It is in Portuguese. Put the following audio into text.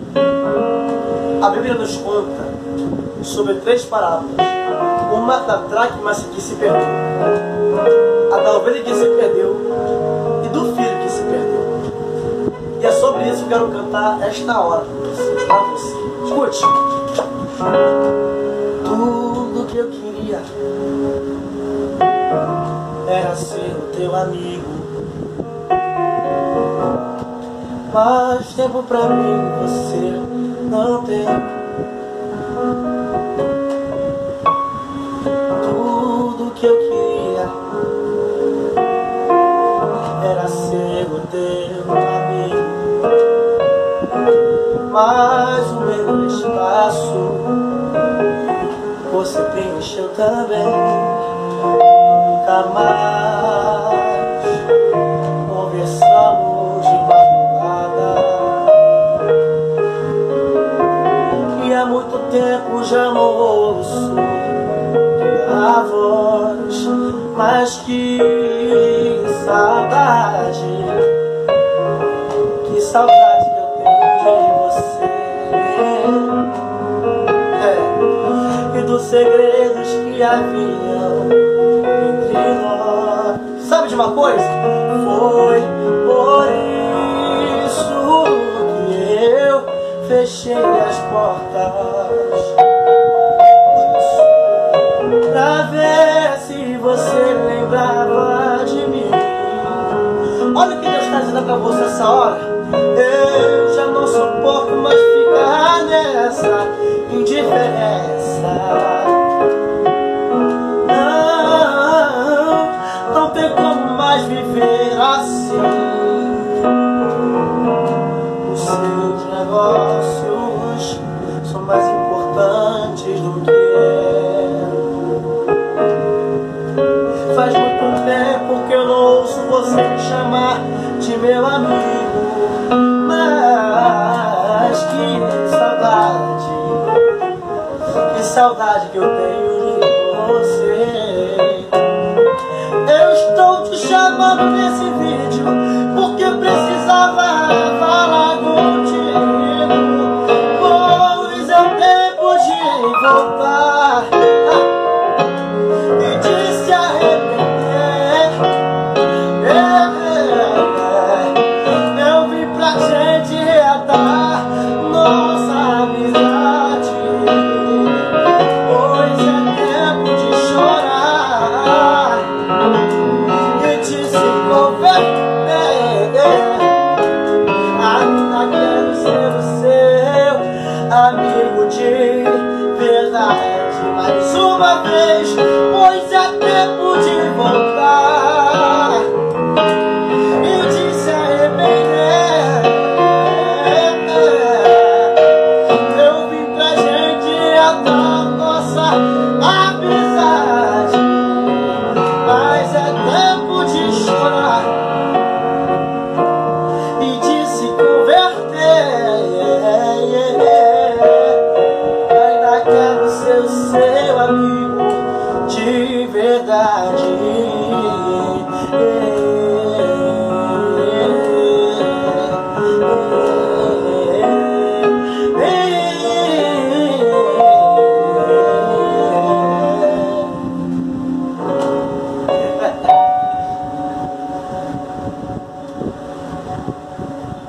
A Bíblia nos conta sobre 3 parábolas. Uma da dracma que se perdeu, a da ovelha que se perdeu e do filho que se perdeu. E é sobre isso que eu quero cantar esta hora para você. Escute. Tudo que eu queria era ser o teu amigo, mas tempo pra mim você não tem. Tudo que eu queria era ser o teu amigo, mas o meu espaço você preencheu também. Nunca mais conversamos de madrugada, e há muito tempo já não ouço a voz. Mas que saudade que eu tenho de você, e dos segredos que haviam entre nós. Sabe de uma coisa? Foi por isso que eu fechei as portas, pra ver se você lembrava de mim. Olha o que Deus está dizendo pra você essa hora. Eu já não suporto mais ficar nessa indiferença. Não tem como mais viver assim. Os seus negócios são mais importantes do que faz muito tempo que eu não ouço você me chamar de meu amigo. Mas que saudade que eu tenho de você. Eu estou te chamando nesse vídeo porque precisava falar contigo, pois é tempo de voltar e de se arrepender. Eu vim pra gente reatar nossa amizade, pois é tempo de chorar e de se converter. Ainda quero ser o seu amigo de verdade mais uma vez, pois é tempo de voltar e de se arrepender. Eu vim pra gente atar nossa amizade, mas é tempo de chorar e de se converter. Ainda quero ser o seu amigo de verdade.